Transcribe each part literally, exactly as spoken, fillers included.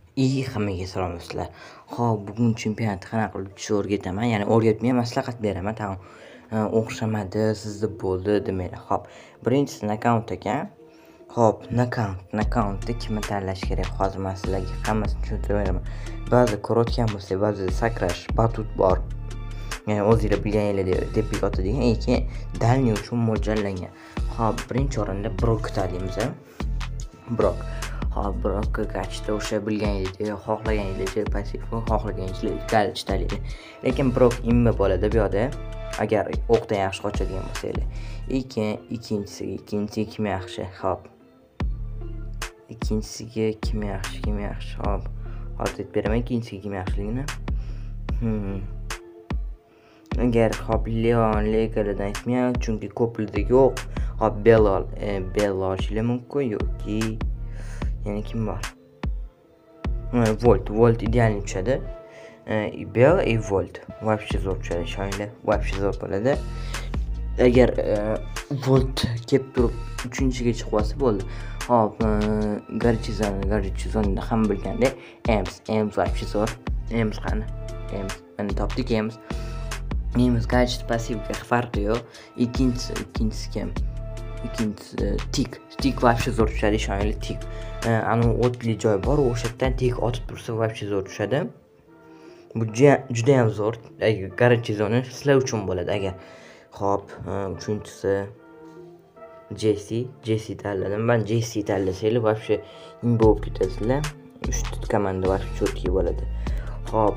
İyi hammaga salom do'stlar. Xo'p, bugun chempionatni qanaqa qilib o'tishni o'rgataman. Ya'ni o'rgatmayman, maslahat beraman. Tamam. O'xshamadi, sizda bo'ldi demanglar. Xo'p, birinchisi nokaut ekan. Xo'p, nokaut, nokautni kimni tanlash kerak? Hozir men sizlarga hammasini tushuntirib beraman. Ba'zi ko'rayotgan bo'lsa, ba'zi sakrash, batut bor. Ya'ni o'zingizlar bilganingizdek deb yotadigan, lekin dalniy uchun mo'ljallangan. Xo'p, birinchi o'rinda Brok tanlaymiz. Brok. Hop, Brokka qachda o'sha bilganingizdek, xohlaganingizdek pasif, xohlaganingizdek galch tanlaydi. Lekin Brok imba bo'ladi bu yerda. Agar o'qdan yaxshi qochadigan bo'lsangiz. Lekin ikkinchisiga, ikkinchisi kim yaxshi? Hop. Ikkinchisiga kim yaxshi, kim yaxshi? Hop. Hozir aytib beraman ikkinchisiga kim yaxshiligini. Hmm. Agar hop Leon Legalidan aytmayman, chunki ko'plida yo'q. Hop Belal, e, Belal ishla mumkin yoki yani kim var? Volt, Volt idealni tushadi. Bell и Volt. Вообще zo'r tushadi. Shayla вообще zo'r bo'ladi. Agar Volt kelib turib uchinchiga chiqib olsa bo'ldi. Hop, Garchizon, Garchizonni ham bilgandek, Ems, Ems вообще zo'r. Ems qani? Ems, mana topdik Ems. Ems garch passivga farqi yo'q. Ikkinchisi, ikkinchisi kim? İkincisi tik. Tik вообще zo'r tushadi, ishoninglar tik. Ana o'tli joy bor, o'sha yerdan tik otib tursa вообще zo'r tushadi. Bu juda ham zo'r. Garchizoni sizlar uchun bo'ladi agar. Xo'p, uchinchisi Jesse, Jesse tanladim. Men Jesse tanlasanglar вообще imba bo'lib ketasizlar. uchta komanda вообще cho'tki bo'ladi. Xo'p,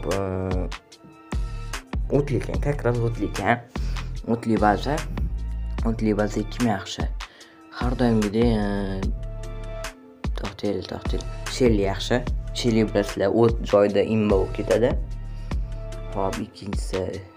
o'tli ekan, как раз o'tli ekan. O'tli baza O'tli baza kim yaxshi? Har doimgidek to'xtayli, to'xtayli. Shelly yaxshi. Shelly bilasizlar, o't joyida imba bo'lib ketadi. Hop, ikkinchisi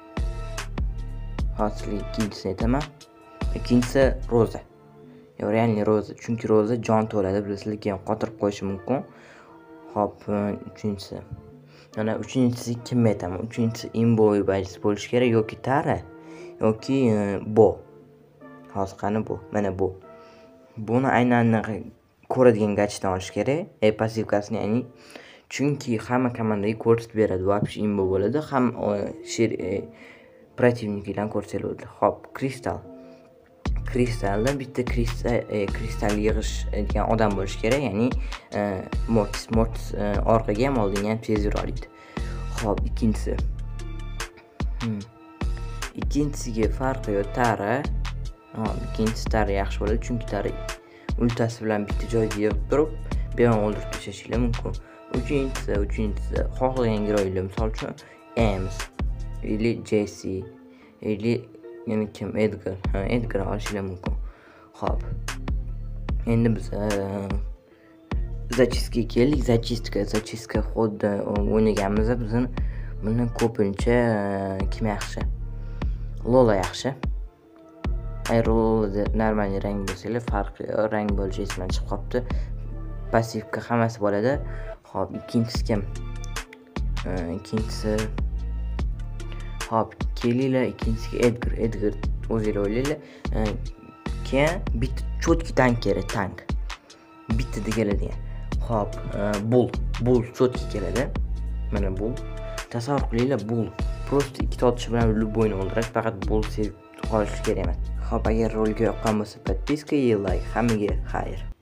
hozir ikkinchisini aytaman. Ikkinchisi Roza. Yo, realni Roza, chunki Roza jon to'ladi, bilasizlar, keyin qotirib qo'yishi mumkin. Hop, uchinchisi. Mana uchinchisi kimni aytaman? Uchinchisi imba o'yinchisi bo'lishi kerak yoki Tara yoki Bo. Hozir qani bu? Mana bu. Buni aynan ko'radigan gadjetdan olish kerak. E passivkasini, ya'ni chunki hamma komandaga ko'rsatib beradi, вообще imba bo'ladi. Ham sher protivniklardan ko'rsatib bo'ladi. Hop, Kristal. Kristalda bitta kristal kristal yig'ish degan odam bo'lish kerak, ya'ni Mortis, Mortis orqaga ham oldinga ham tez yura oladi. Hop, ikkinchisi. Hmm. Ikkinchisiga farqi yo'q, Tara. Hop, ikkinchisi Tara yaxshi bo'ladi, chunki Tara ultasi bilan bitta joyga yig'ib turib, beyon o'ldirib tashlashingiz mumkin. Uchinchisi, uchinchisi xohlagan giroylar, misol uchun Ems, или Jesse, или yana kim? Edgar. Ha, Edgar olishingiz mumkin. Hop. Endi biz zachistga keldik. Zachistka, zachistka xuddi o'ynaganmiz. Bizni bundan ko'pincha kim yaxshi? Lola yaxshi. Agar Lola normal rang bo'lsa, farqi rang bo'lishi esdan chiqib qopti. Passivga hammasi bo'ladi. Hop, ikkinchisi kim? Ikkinchisi hop, kelinglar, ikkinchisiga Edgar, Edgar o'zingizlar o'ylaylar. Keyin bitta cho'tki tank kerak, tank. Bitta keladigan. Hop, Bull, Bull cho'tki keladi. Mana Bull. Tasavvur qilinglar, Bull просто ikkita otish bilan любойni o'ldiradi, faqat Bull sevib qolish kerak emas. Hop, agar rolga yoqqan bo'lsa, podpiska, like, hammaga xayr.